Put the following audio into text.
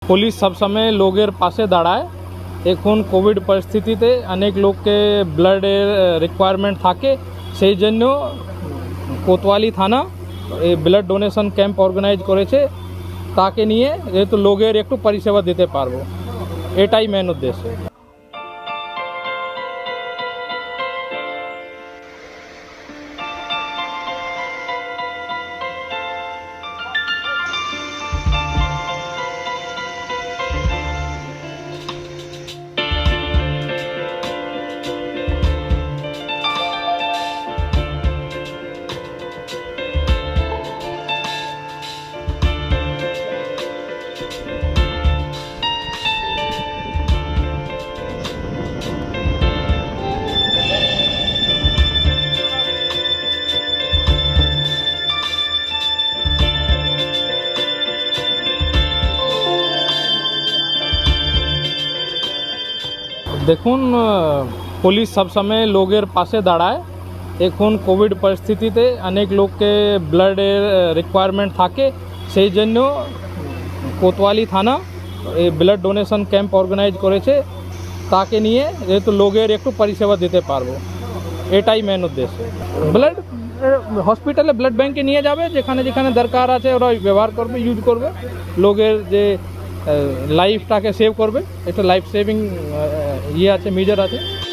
Police সবসময় লোকের পাশে দাঁড়ায়। এখন কোভিড পরিস্থিতিতে অনেক লোককে ব্লাডের রিকোয়ারমেন্ট থাকে, সেই জন্য কোতোয়ালি থানা এই ব্লাড ডোনেশন ক্যাম্প অর্গানাইজ করেছে। তাকে নিয়ে যেহেতু লোকের একটু পরিষেবা দিতে পারবো, এটাই মেন উদ্দেশ্য। দেখুন, পুলিশ সবসময় লোকের পাশে দাঁড়ায়। এখন কোভিড পরিস্থিতিতে অনেক লোককে ব্লাডের রিকোয়ারমেন্ট থাকে, সেই জন্য কোতোয়ালি থানা এই ব্লাড ডোনেশন ক্যাম্প অর্গানাইজ করেছে। তাকে নিয়ে যেহেতু লোকের একটু পরিষেবা দিতে পারবো, এটাই মেন উদ্দেশ্য। ব্লাড হসপিটালে ব্লাড ব্যাঙ্কে নিয়ে যাবে, যেখানে যেখানে দরকার আছে ওরা ব্যবহার করবে, ইউজ করবে। লোকের যে লাইফটাকে সেভ করবে, একটা লাইফ সেভিং ইয়ে আছে, মেজার আছে।